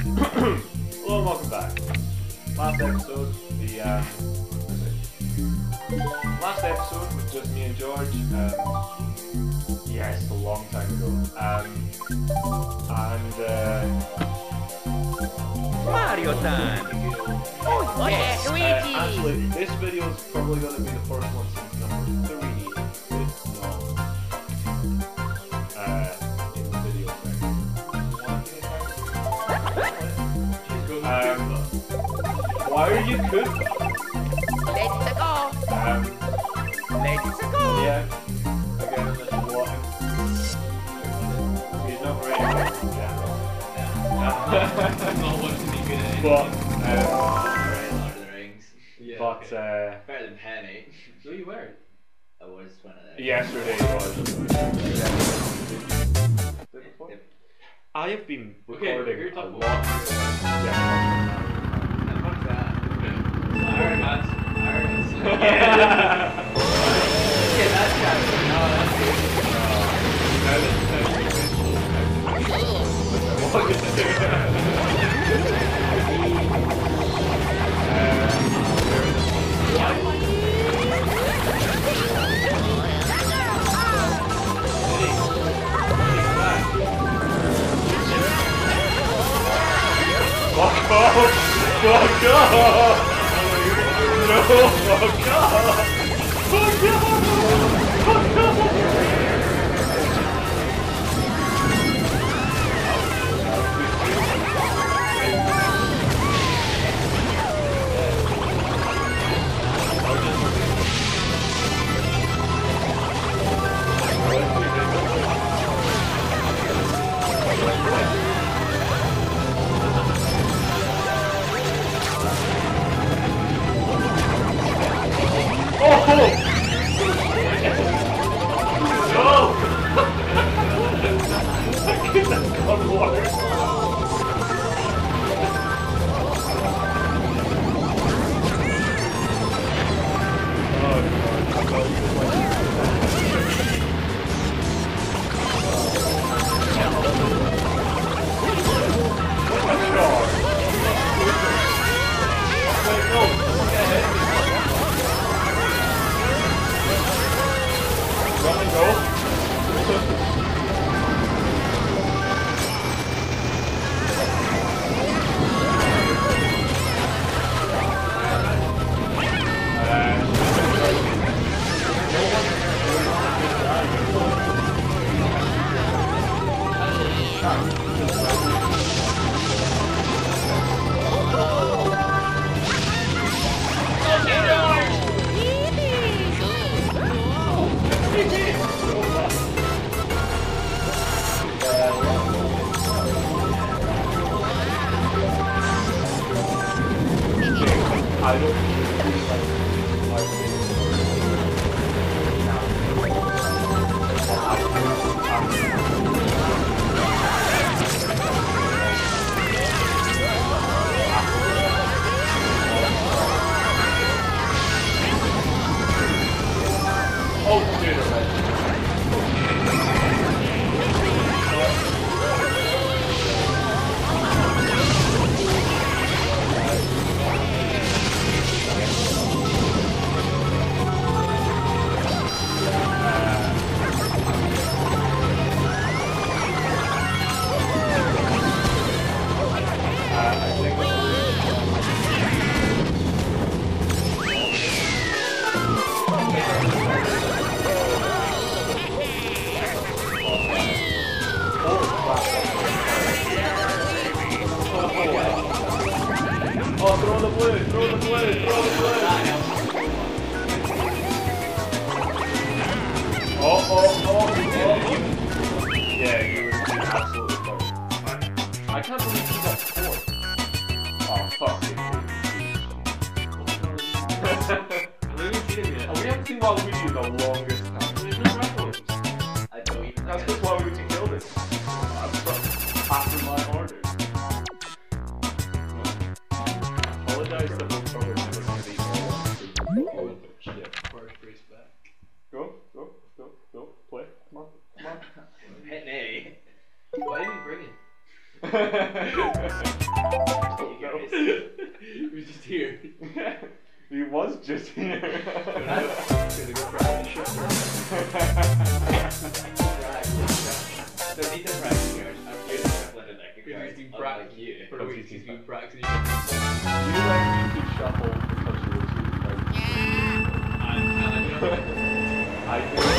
Hello and welcome back. Last episode, last episode was just me and George. Yes, a long time ago. Mario time! Oh yeah, Luigi! Actually, this video is probably going to be the first one since number 3 with no in the video section. Why are you Koopa? Let's go! Let's go! Yeah. Again, unless you want him. He's not very good in general. Not what to be good at. But, Lord of the Rings. Yeah, but better than Penny. Who you wearing? I was one of them. yesterday was. I have been recording you're a talking lot. about- Yeah. Fuck that. Iron Man. Iron Man. Yeah, that's got it. No, that's good. Fuck off! Fuck off! No, fuck off! Fuck off! Fuck off! Oh, throw the blue, throw the blue, throw the blue. Oh. Yeah, you would have been absolutely perfect. I can't believe you got 4. Oh, fuck you. We haven't seen Waluigi in the longest time. I don't even That's because Waluigi killed it. After my orders. Apologize that we're probably never going to be all of it. Shit. First race back. Go, play. Come on. Hit A. Why didn't you bring it? He was just here. He was just here. Gonna go practice. Don't need to practice cards. I'm good at shuffling a deck of cards. He's been Unlike you. For a week, he's been practicing. Do you like you could shuffle because you were too like? I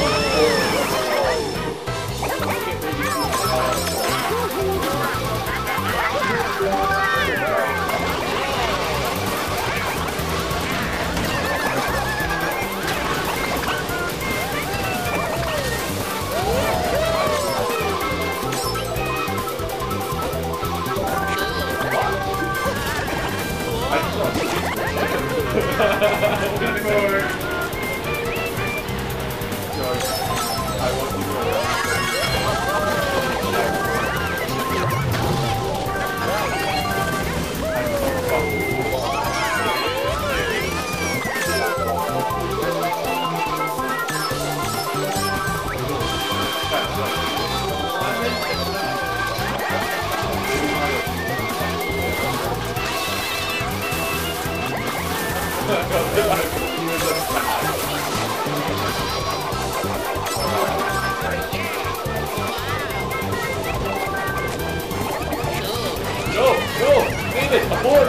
No! David! Abort!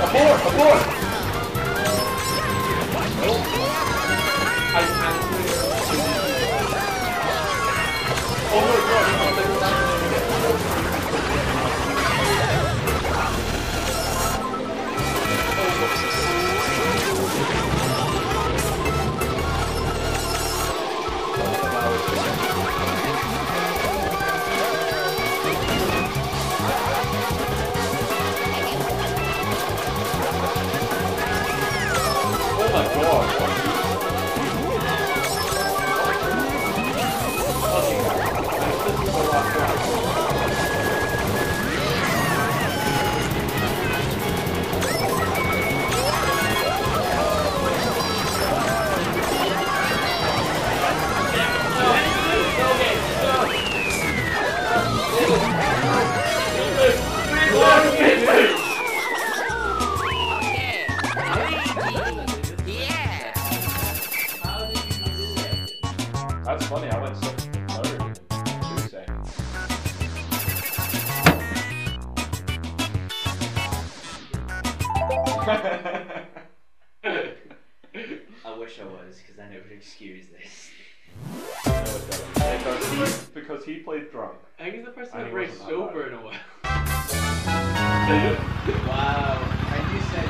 Nope. I can't do it. Oh my god! That's funny, I went second and third in 2 seconds. I wish I was, because then it would excuse this. No, it doesn't. Because he played drunk. I think he's the person And that he breaks wasn't that sober bad. in a while. Wow. And you said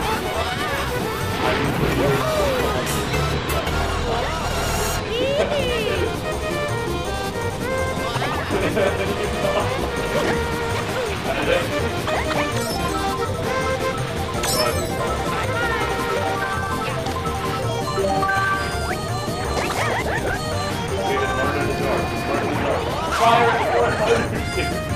No! Fire at the door.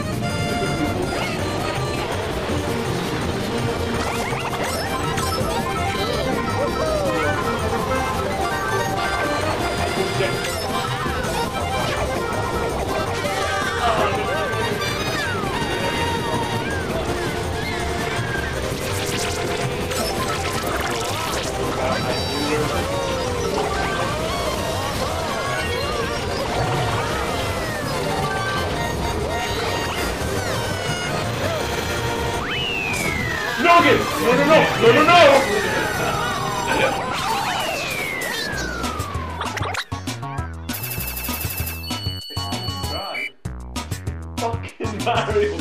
Noggin! No, no, no! No, no, no! Right. Fucking Mario!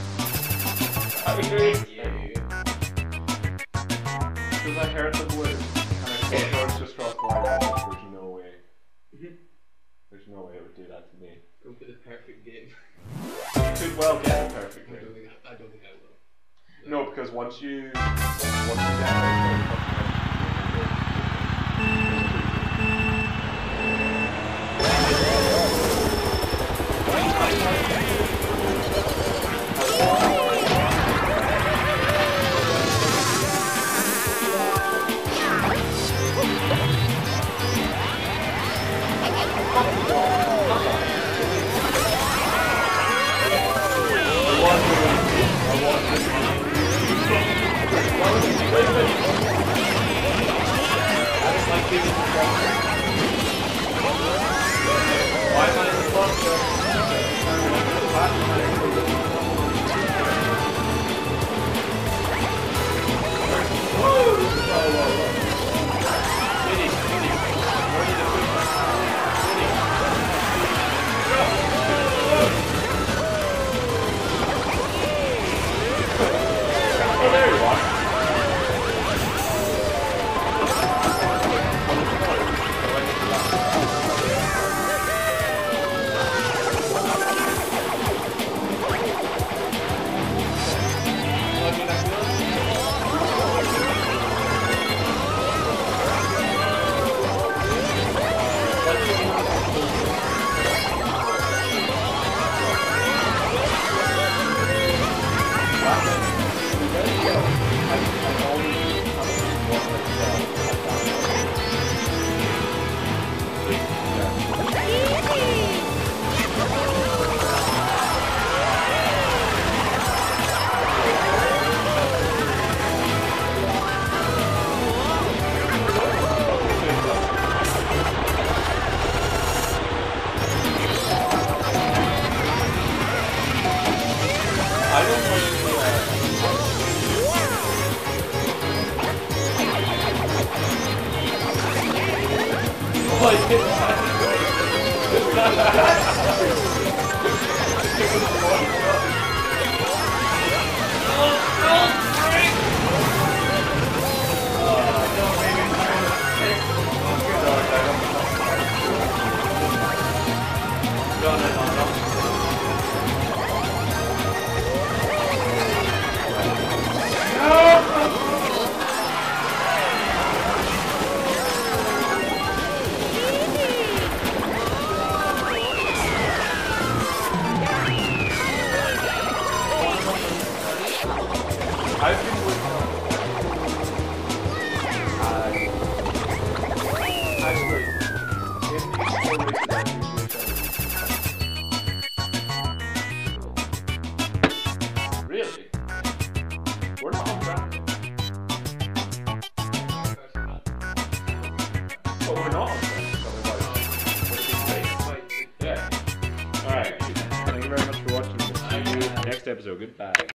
Because I heard the word, and I thought George just crossed the line. There's no way. There's no way it would do that to me. Go for the perfect game. You could well get a perfect I game. don't think I will. No, because once you get it, why am I in the club? Oh, there you are. I've been with actually, in these 4 weeks, really? We're not on brand. But we're not on brand. Yeah. Alright. Thank you very much for watching. See you next episode. Goodbye.